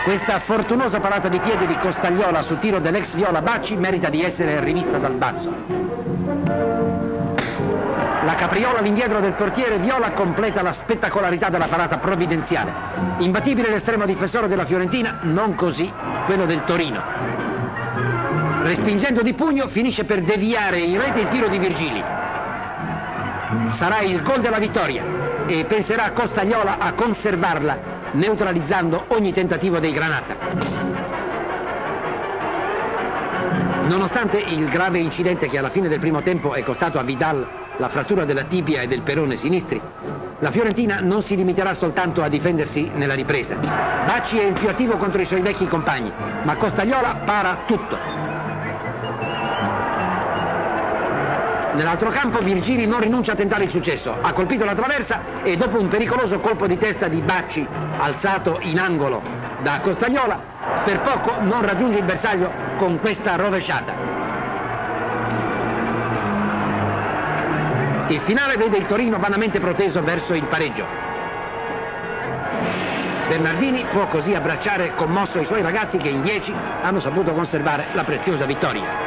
Questa fortunosa parata di piede di Costagliola su tiro dell'ex Viola Bacci merita di essere rivista dal basso. La capriola all'indietro del portiere Viola completa la spettacolarità della parata provvidenziale. Imbattibile l'estremo difensore della Fiorentina, non così quello del Torino. Respingendo di pugno finisce per deviare in rete il tiro di Virgili. Sarà il gol della vittoria e penserà Costagliola a conservarla, neutralizzando ogni tentativo dei Granata. Nonostante il grave incidente che alla fine del primo tempo è costato a Vidal la frattura della tibia e del perone sinistri, la Fiorentina non si limiterà soltanto a difendersi nella ripresa. Bacci è il più attivo contro i suoi vecchi compagni, ma Costagliola para tutto. Nell'altro campo Virgili non rinuncia a tentare il successo, ha colpito la traversa e dopo un pericoloso colpo di testa di Bacci alzato in angolo da Costagliola, per poco non raggiunge il bersaglio con questa rovesciata. Il finale vede il Torino vanamente proteso verso il pareggio. Bernardini può così abbracciare commosso i suoi ragazzi che in 10 hanno saputo conservare la preziosa vittoria.